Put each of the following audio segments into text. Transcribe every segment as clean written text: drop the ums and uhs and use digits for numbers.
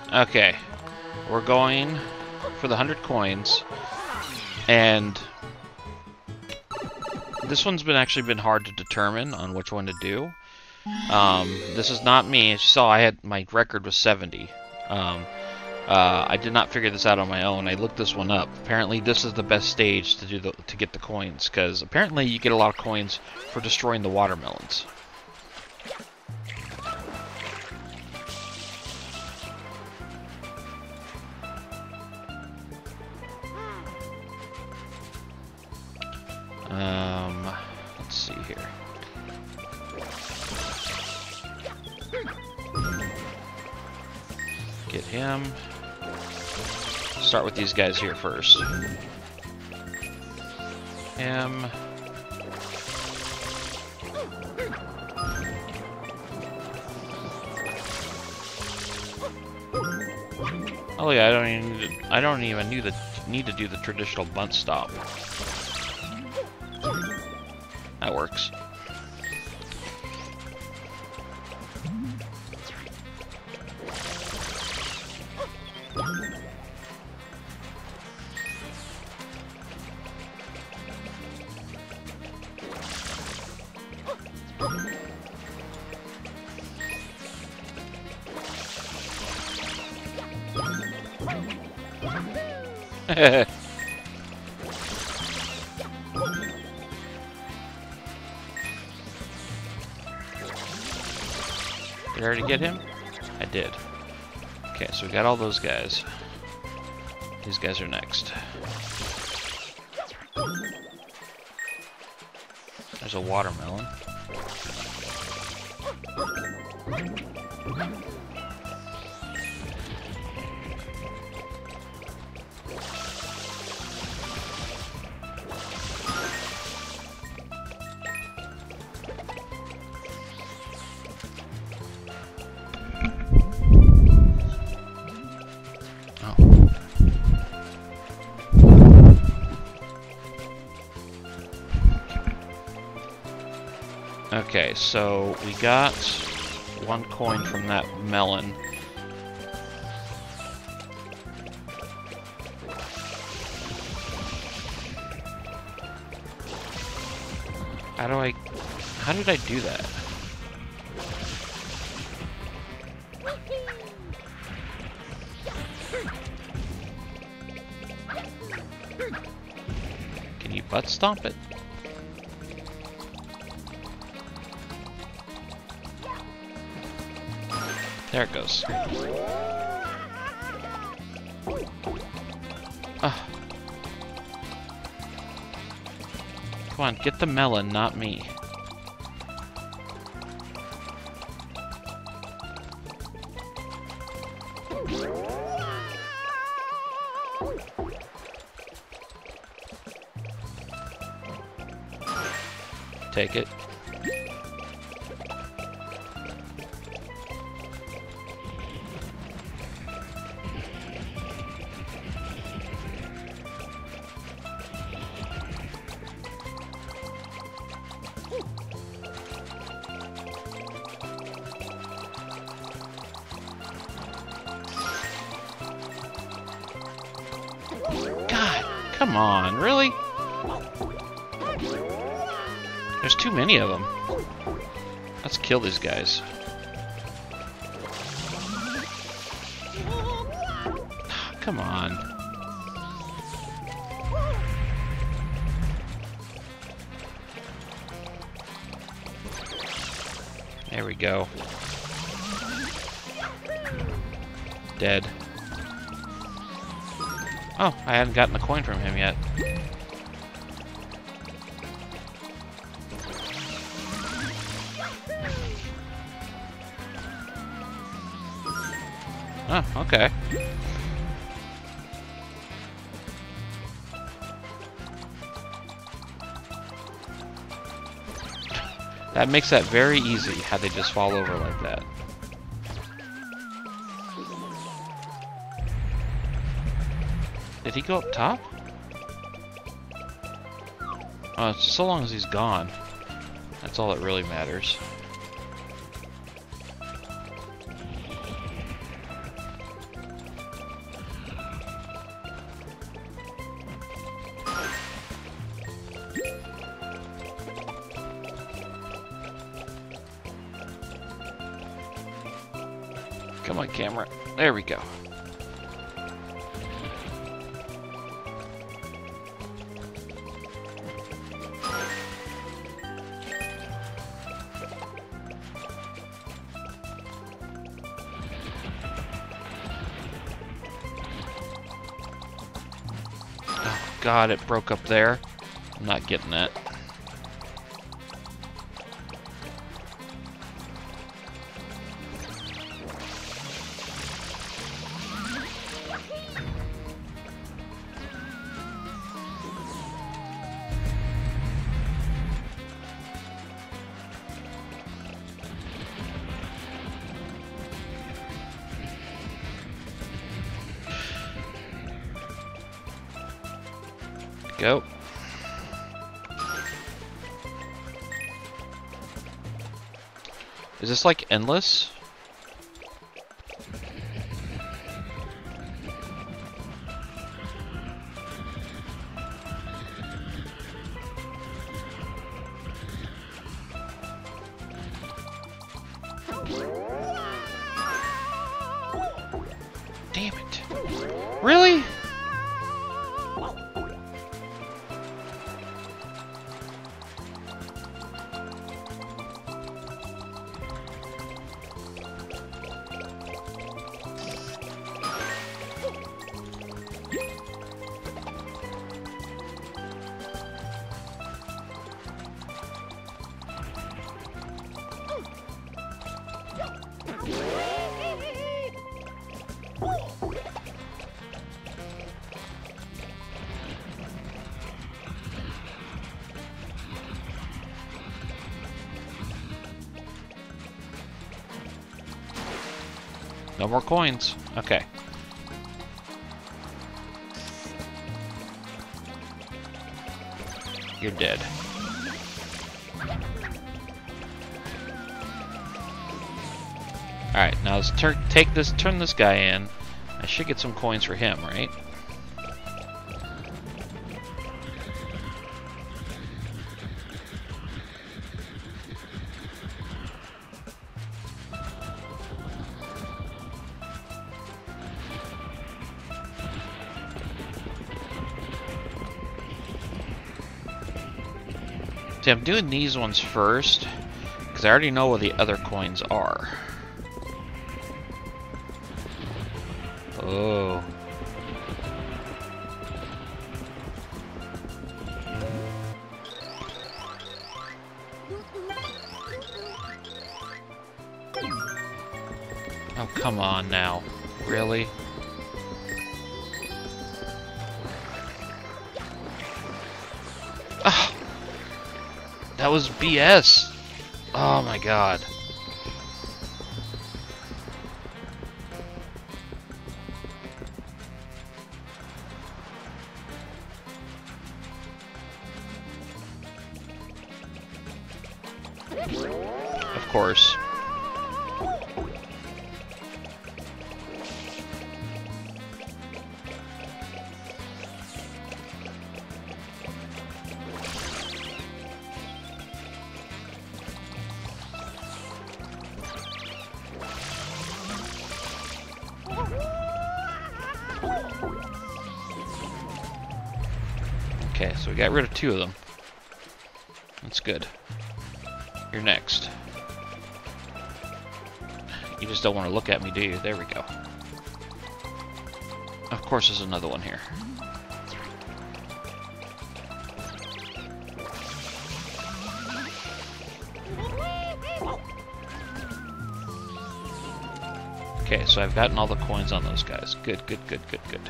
Okay. We're going for the 100 coins. And this one's actually been hard to determine on which one to do. This is not me. As you saw, my record was 70. I did not figure this out on my own. I looked this one up. Apparently, this is the best stage to get the coins, because apparently you get a lot of coins for destroying the watermelons. Let's see here. Get him. Start with these guys here first. Him. Oh yeah, I don't even need to do the traditional bunt stop. That works. Did I already get him? I did. Okay, so we got all those guys. These guys are next. There's a watermelon. Okay, so we got 1 coin from that melon. How did I do that? Can you butt stomp it? There it goes. Ah. Come on, get the melon, not me. Take it. God, come on, really? There's too many of them. Let's kill these guys. Come on. There we go. Dead. Oh, I hadn't gotten a coin from him yet. Oh, okay. That makes that very easy, how they just fall over like that. Did he go up top? Oh, so long as he's gone. That's all that really matters. Come on, camera. There we go. God, it broke up there. I'm not getting that. Go. Is this like endless? Damn it. Really? No more coins. Okay. You're dead. Alright, now let's turn this guy in. I should get some coins for him, right? See, I'm doing these ones first, because I already know where the other coins are. Oh. Oh, come on now. Really? Ah! That was BS! Oh my god. Of course. Okay, so we got rid of 2 of them. That's good. You're next. You just don't want to look at me, do you? There we go. Of course there's another one here. Okay, so I've gotten all the coins on those guys. Good, good, good, good, good.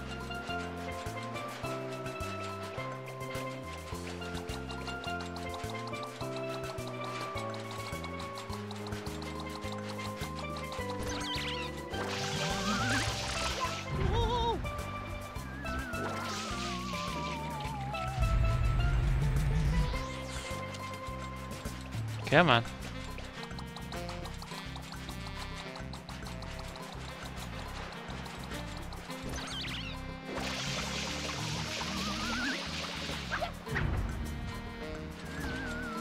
Come on.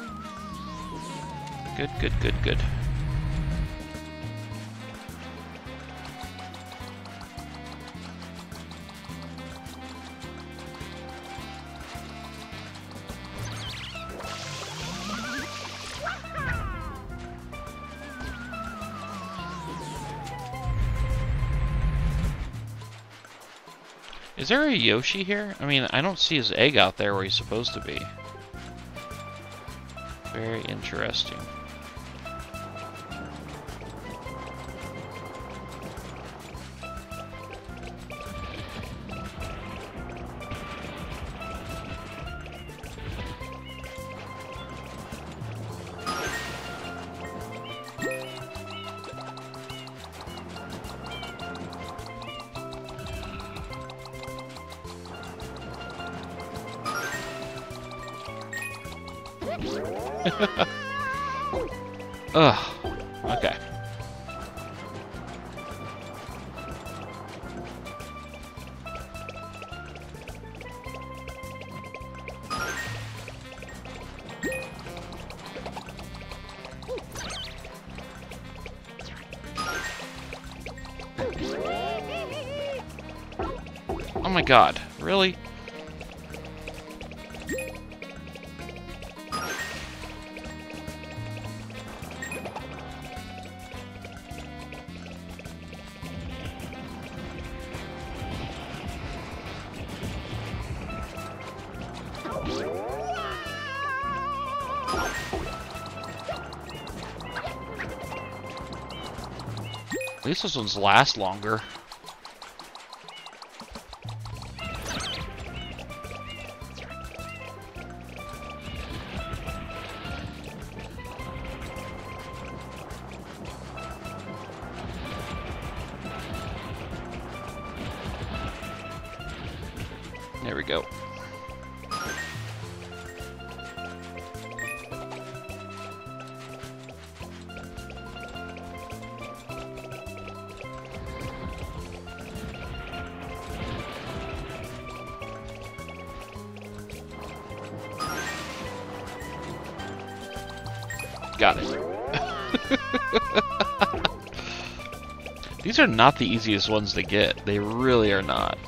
Good, good, good, good. Is there a Yoshi here? I mean, I don't see his egg out there where he's supposed to be. Very interesting. Ugh. Okay. Oh my god, really? At least those ones last longer. There we go. Got it. These are not the easiest ones to get. They really are not.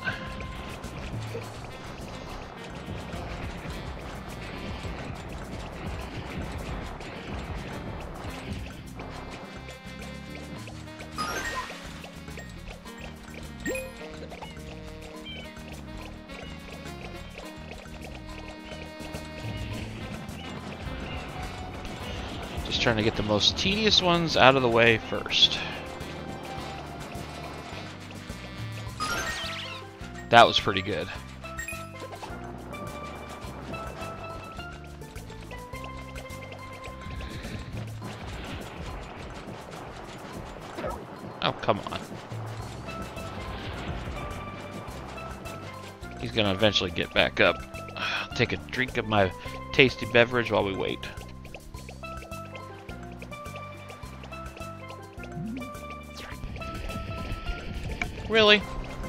Just trying to get the most tedious ones out of the way first. That was pretty good. Oh, come on. He's gonna eventually get back up. Take a drink of my tasty beverage while we wait. Really?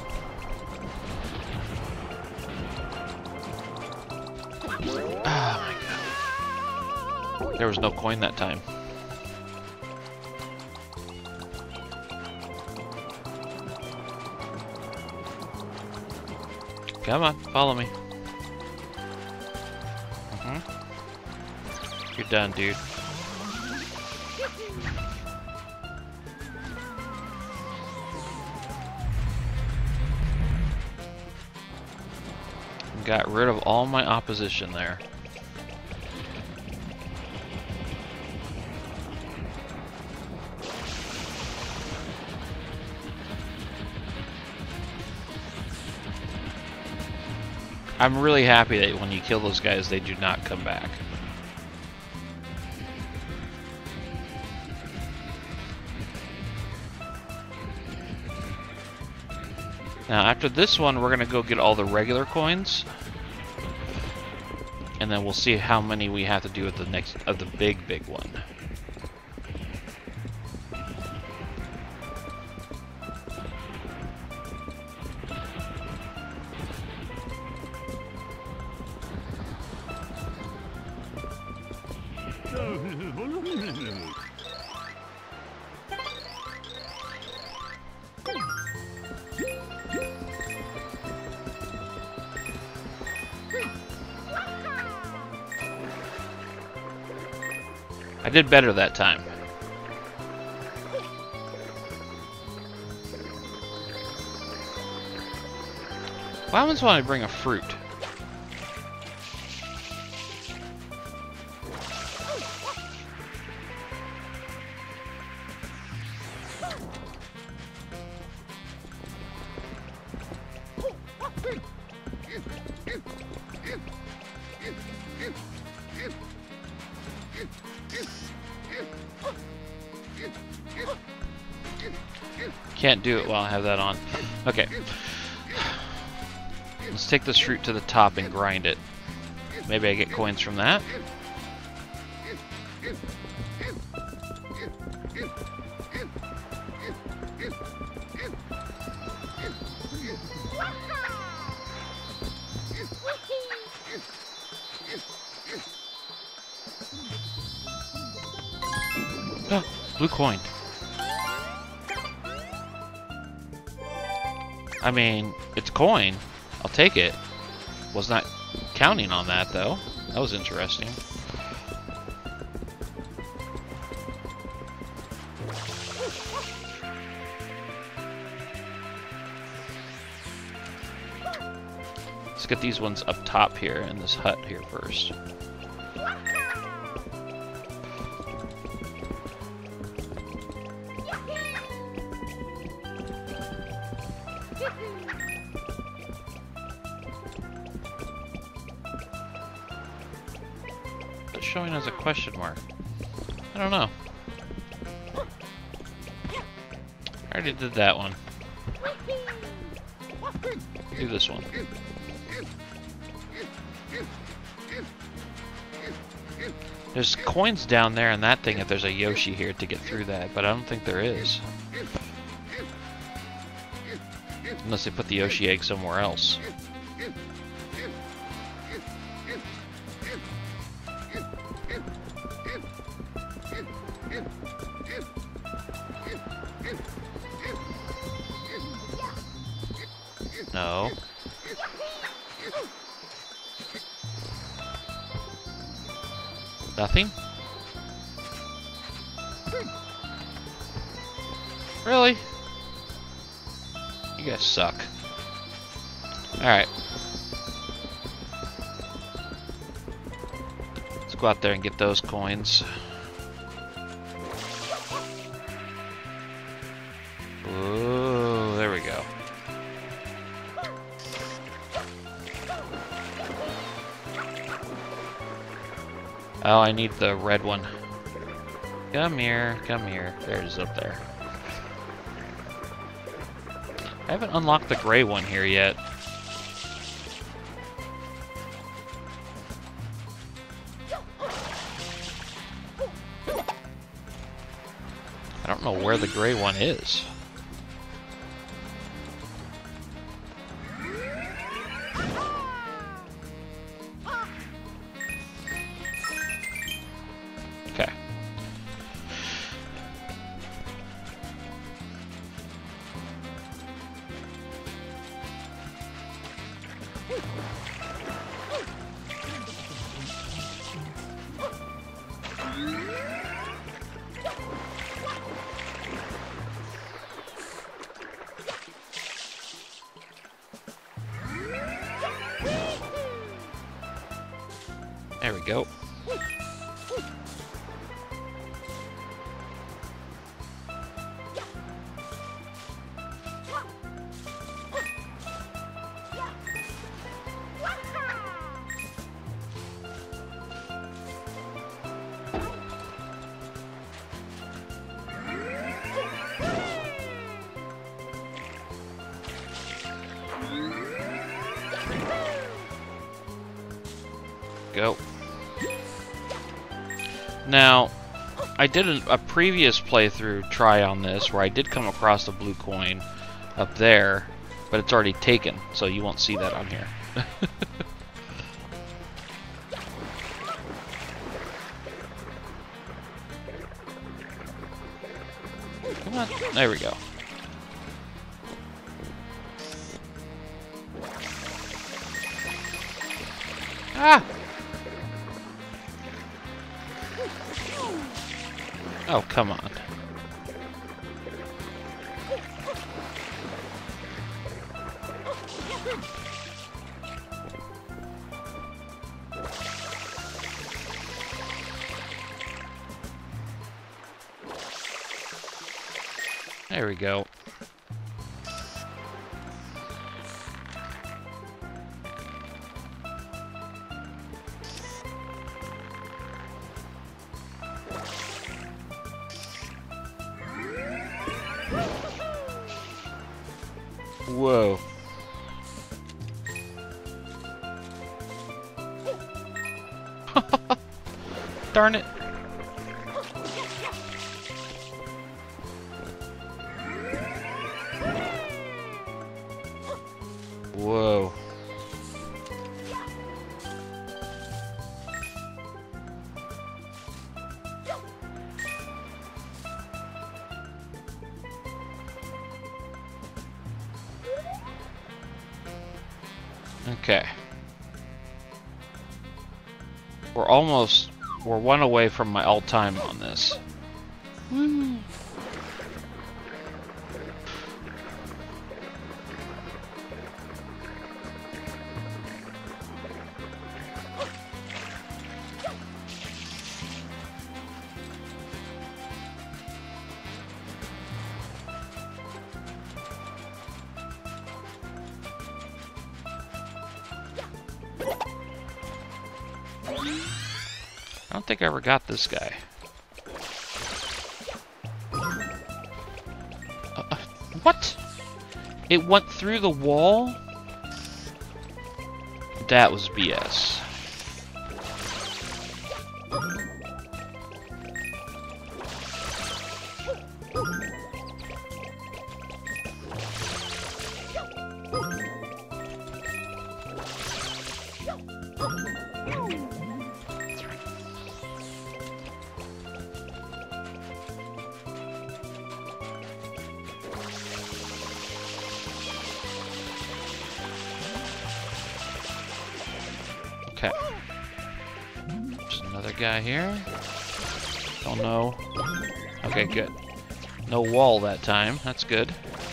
Oh my god. There was no coin that time. Come on, follow me. You're done, dude. Got rid of all my opposition there. I'm really happy that when you kill those guys, they do not come back. Now, after this one, we're gonna go get all the regular coins, and then we'll see how many we have to do at the next of the big one. I did better that time. What happens when I bring a fruit? Can't do it while I have that on. Okay. Let's take this fruit to the top and grind it. Maybe I get coins from that. Oh, blue coin. I mean, it's coin. I'll take it. Was not counting on that, though. That was interesting. Let's get these ones up top here in this hut here first. It's showing as a question mark. I don't know. I already did that one. Do this one. There's coins down there in that thing if there's a Yoshi here to get through that, but I don't think there is. Unless they put the Yoshi egg somewhere else. No. Nothing? Really? You guys suck. Alright. Let's go out there and get those coins. Ooh, there we go. Oh, I need the red one. Come here, come here. There it is up there. I haven't unlocked the gray one here yet. I don't know where the gray one is. Okay. There we go. Go. Now, I did a previous playthrough try on this where I did come across a blue coin up there, but it's already taken, so you won't see that on here. Come on, there we go. Ah! Oh, come on. There we go. Whoa. Darn it. Whoa. Okay. We're one away from my all-time on this. Woo. I don't think I ever got this guy. What? It went through the wall? That was BS. Okay. There's another guy here. Oh no. Okay, good. No wall that time. That's good.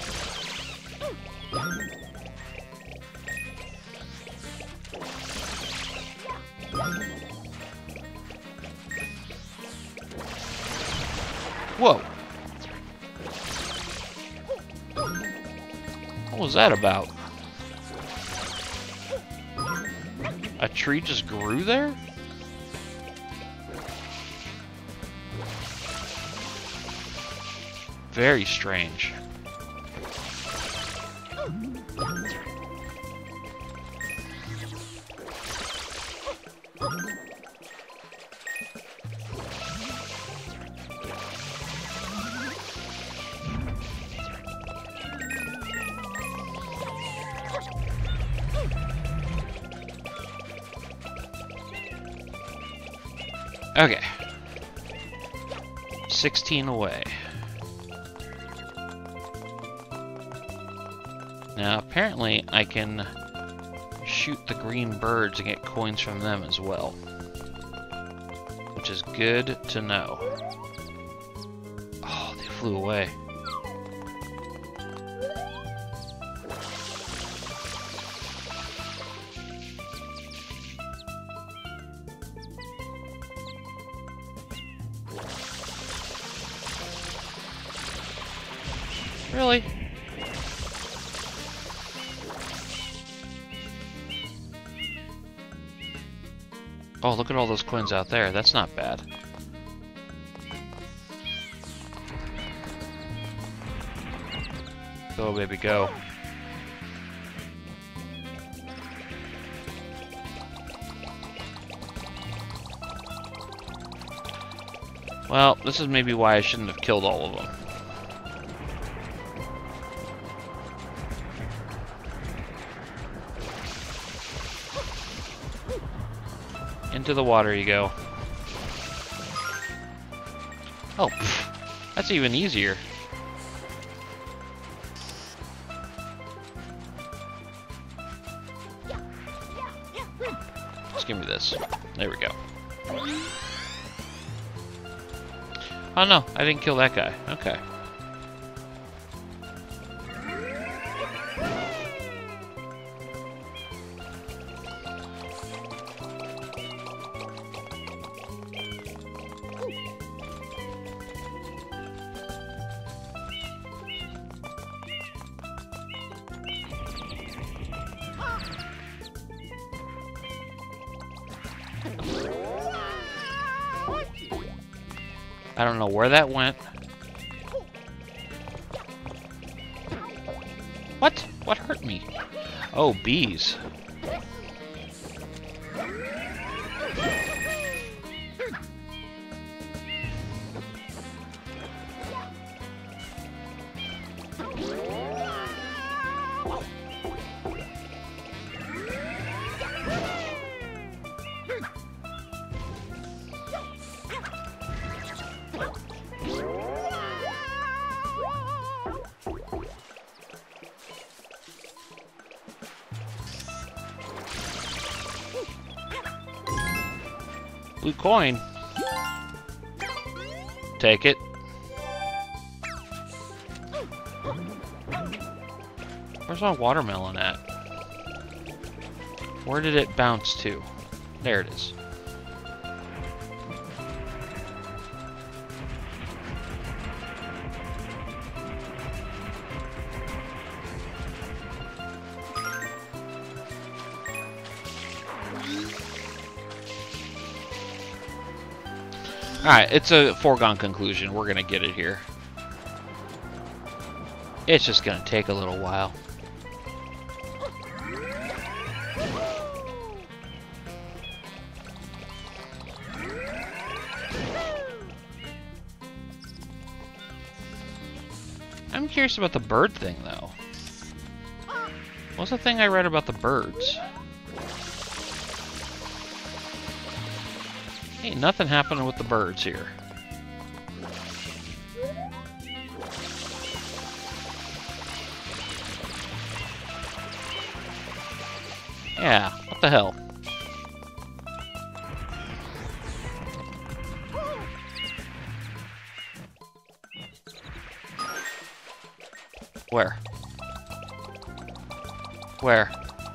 Whoa. What was that about? A tree just grew there? Very strange. Okay. 16 away. Now, apparently, I can shoot the green birds and get coins from them as well. Which is good to know. Oh, they flew away. Really? Oh, look at all those coins out there. That's not bad. Go, baby, go. Well, this is maybe why I shouldn't have killed all of them. Into the water you go. Oh, pff, that's even easier. Just give me this. There we go. Oh no, I didn't kill that guy. Okay. I don't know where that went. What? What hurt me? Oh, bees. Blue coin. Take it. Where's my watermelon at? Where did it bounce to? There it is. Alright, it's a foregone conclusion. We're gonna get it here. It's just gonna take a little while. I'm curious about the bird thing, though. What's the thing I read about the birds? Ain't nothing happening with the birds here. Yeah, what the hell? Where? Where?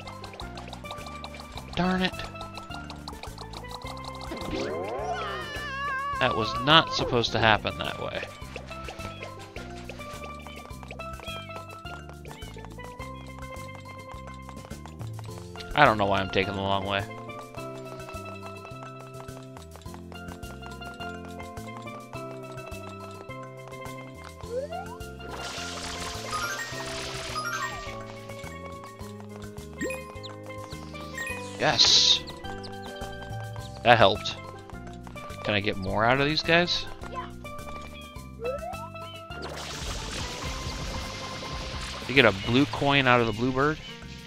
Darn it. That was not supposed to happen that way. I don't know why I'm taking the long way. Yes! That helped. Can I get more out of these guys? You get a blue coin out of the bluebird?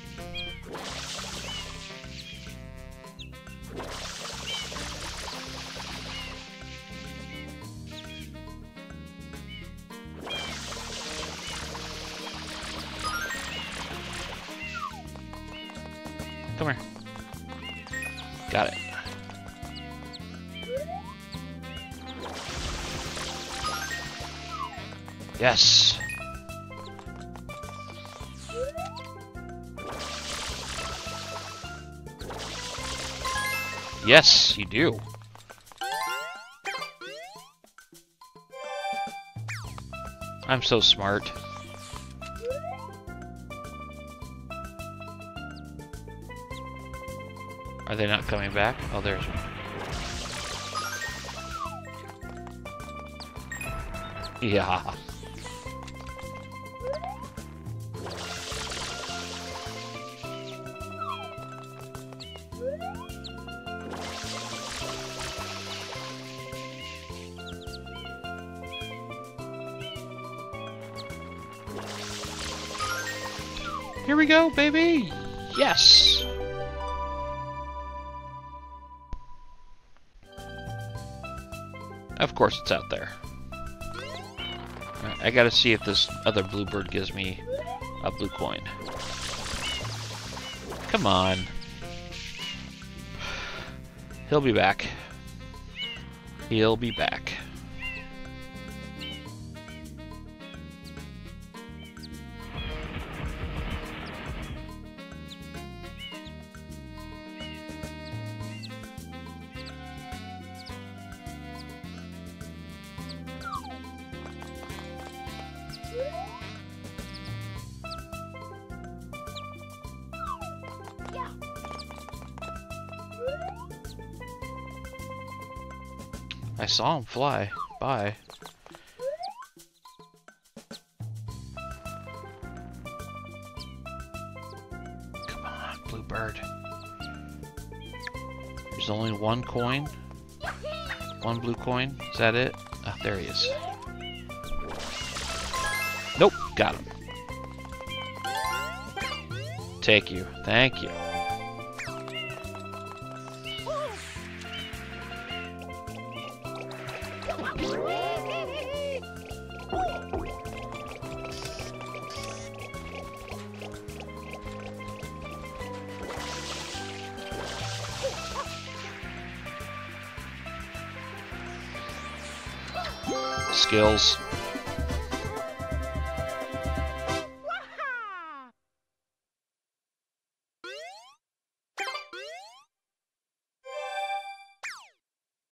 Come here. Got it. Yes. Yes, you do. I'm so smart. Are they not coming back? Oh, there's one. Yeah. Here we go, baby! Yes! Of course it's out there. Right, I gotta see if this other bluebird gives me a blue coin. Come on. He'll be back. He'll be back. I saw him fly. Bye. Come on, blue bird. There's only one coin. One blue coin. Is that it? Ah, there he is. Nope, got him. Take you. Thank you. Skills.